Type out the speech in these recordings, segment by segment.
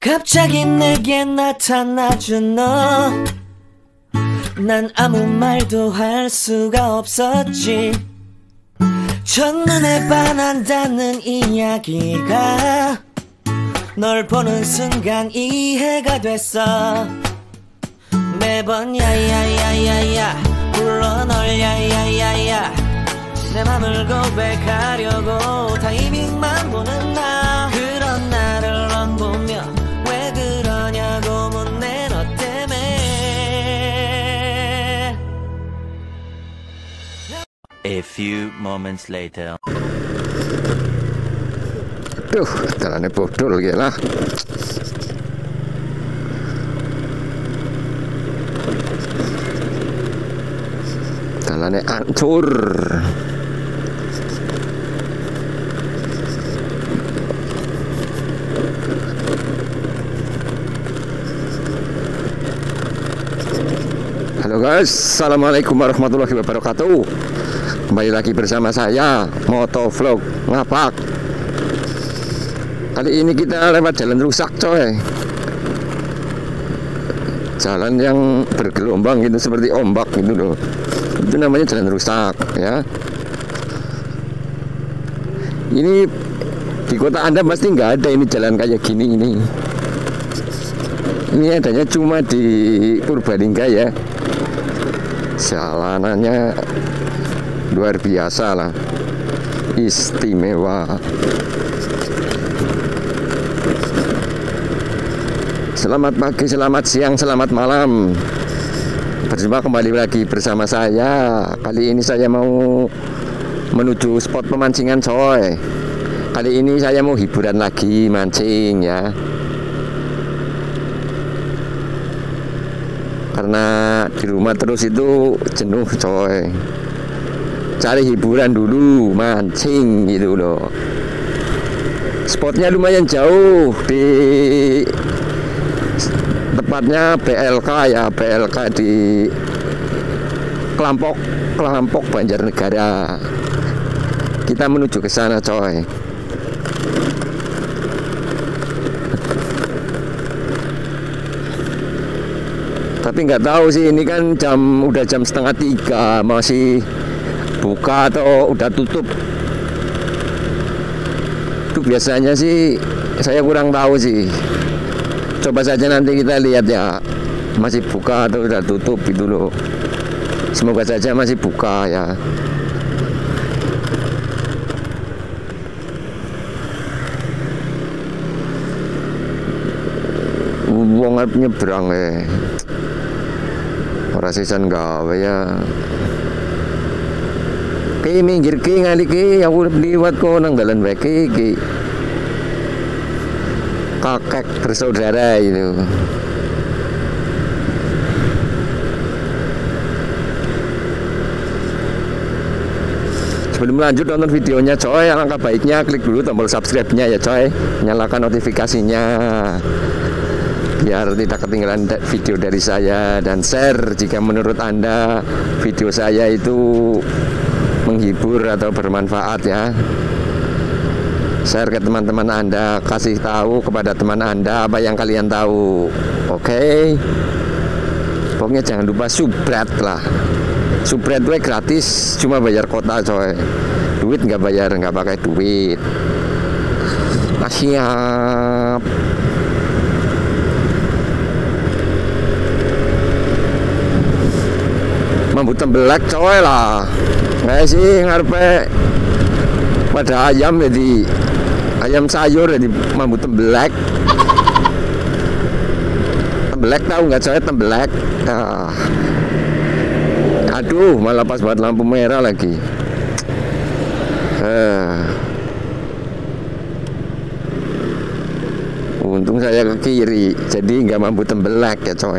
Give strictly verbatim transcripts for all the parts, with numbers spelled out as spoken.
갑자기 내게 나타나준 너, 난 아무 말도 할 수가 없었지. 첫눈에 반한다는 이야기가 널 보는 순간 이해가 됐어. 매번 야야야야야 불러 널 야야야야, 내 맘을 고백하려고 타이밍만 보는 나. 그런 나를 넌 보며 왜 그러냐고 묻네, 너 때문에. A few moments later. Duh, jalannya bodol gila. Jalannya hancur. Halo guys, assalamualaikum warahmatullahi wabarakatuh. Kembali lagi bersama saya Motovlog Ngapak. Kali ini kita lewat jalan rusak coy. Jalan yang bergelombang gitu seperti ombak gitu loh. Itu namanya jalan rusak ya. Ini di kota Anda pasti nggak ada ini jalan kayak gini ini. Ini adanya cuma di Purbalingga ya. Jalanannya luar biasa lah, istimewa. Selamat pagi, selamat siang, selamat malam. Berjumpa kembali lagi bersama saya. Kali ini saya mau menuju spot pemancingan coy. Kali ini saya mau hiburan lagi, mancing ya. Karena di rumah terus itu jenuh coy. Cari hiburan dulu, mancing gitu loh. Spotnya lumayan jauh, di tepatnya B L K ya, B L K di Kelampok, Kelampok Banjarnegara. Kita menuju ke sana coy. Tapi nggak tahu sih, ini kan jam udah jam setengah tiga, masih buka atau udah tutup. Itu biasanya sih saya kurang tahu sih. Coba saja nanti kita lihat ya, masih buka atau udah tutup gitu loh. Semoga saja masih buka ya. Wong arep nyebrang eh. Ora sisan gawe ya. Ki minggir ki ngali ki, aku liwat kok nang dalan wae ki. Kakek bersaudara itu. Sebelum lanjut nonton videonya coy, alangkah baiknya klik dulu tombol subscribe-nya ya coy. Nyalakan notifikasinya biar tidak ketinggalan video dari saya, dan share jika menurut Anda video saya itu menghibur atau bermanfaat ya. Share ke teman-teman Anda, kasih tahu kepada teman Anda apa yang kalian tahu. Oke okay? Pokoknya jangan lupa subscribe lah. Subscribe itu gratis, cuma bayar kota coy. Duit nggak bayar, nggak pakai duit. Nah, siap. Mambu tembelak coy lah. Nggak sih ngarepe pada ayam jadi ayam sayur jadi mambu tembelak. Tembelak tahu nggak coy tembelak? Ah. Aduh, malah pas buat lampu merah lagi. Ah. Untung saya ke kiri, jadi nggak mambu tembelak ya coy.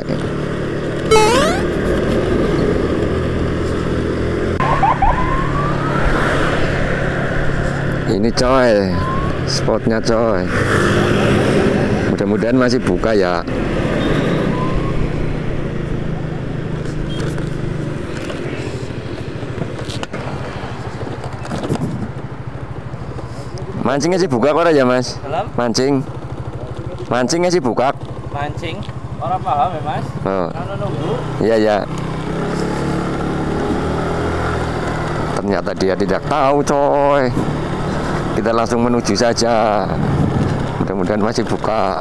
Ini coy, spotnya coy. Mudah-mudahan masih buka ya. Mancingnya sih buka kok ya mas? Mancing. Mancingnya sih buka. Mancing. Orang paham ya Mas? Oh. Karena nunggu. Iya ya. Ternyata dia tidak tahu coy. Kita langsung menuju saja. Mudah-mudahan masih buka.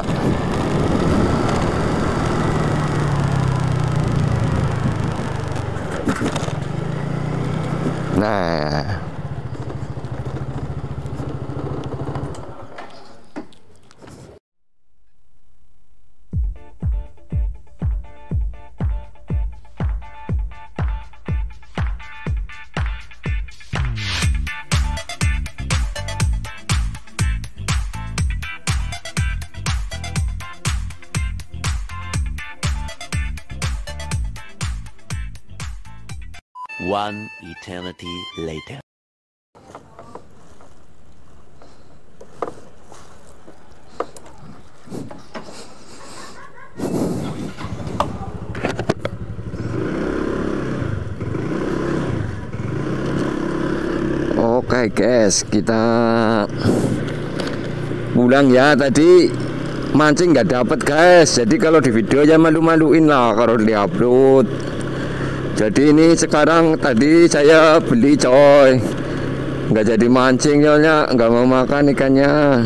Nah, One eternity later. oke guys, kita pulang ya. Tadi mancing nggak dapet guys. Jadi kalau di video ya malu-maluin lah kalau diupload. Jadi ini sekarang tadi saya beli coy, nggak jadi mancing soalnya nggak mau makan ikannya.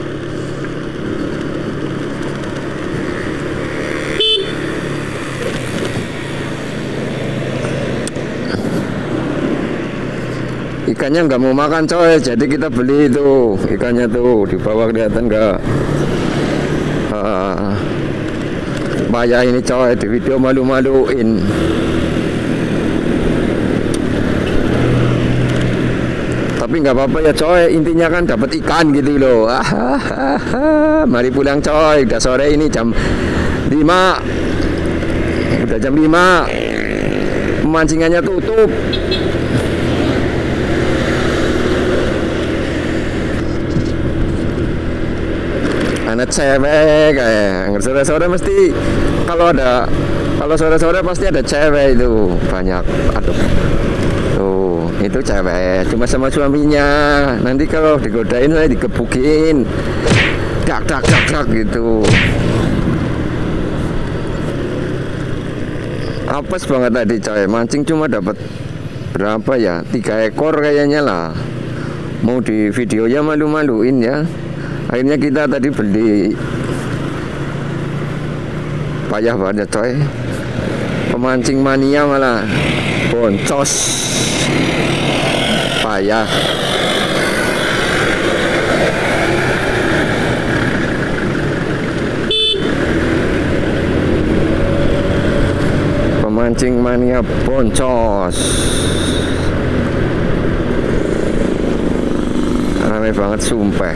Ikannya nggak mau makan coy, jadi kita beli itu ikannya tuh di bawah, kelihatan nggak? Uh, Bahaya ini coy, di video malu-maluin. Tapi nggak apa-apa ya coy, intinya kan dapat ikan gitu loh. Mari pulang coy, udah sore ini jam lima. Udah jam lima. Pemancingannya tutup. Anak cewek kayak sore-sore mesti kalau ada kalau sore-sore pasti ada cewek itu banyak. Aduh. Tuh, itu cewek cuma sama suaminya. Nanti kalau digodain saya dikebukin. Dak dak dak dak gitu. Apes banget tadi coy. Mancing cuma dapat berapa ya? Tiga ekor kayaknya lah. Mau di videonya malu-maluin ya. Akhirnya kita tadi beli. Payah banget coy. Pemancing mania malah boncos. Payah. Pemancing mania boncos. Ramai banget sumpah.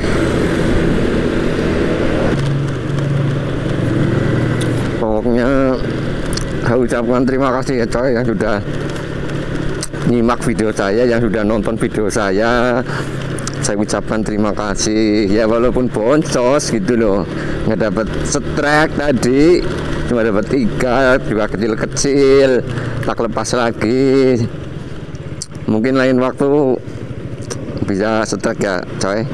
Pokoknya saya ucapkan terima kasih ya coy yang sudah nyimak video saya, yang sudah nonton video saya. Saya ucapkan terima kasih ya, walaupun boncos gitu loh, nggak dapat strike tadi, cuma dapat tiga, dua kecil-kecil, tak lepas lagi. Mungkin lain waktu bisa strike ya coy.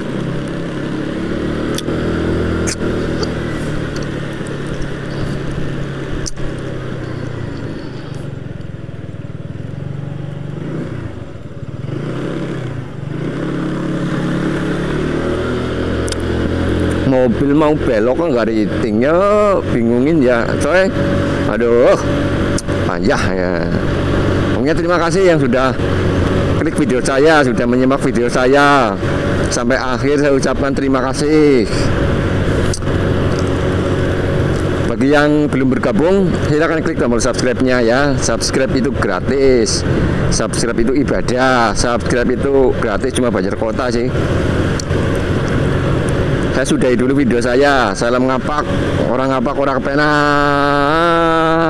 Mobil mau belok kan nggak ratingnya, bingungin ya coy. Aduh, payah ya. Pokoknya terima kasih yang sudah klik video saya, sudah menyimak video saya sampai akhir. Saya ucapkan terima kasih. Bagi yang belum bergabung, silakan klik tombol subscribe-nya ya. Subscribe itu gratis. Subscribe itu ibadah. Subscribe itu gratis, cuma bayar kuota sih. Saya sudahi dulu video saya. Salam ngapak, orang ngapak orang kepenak.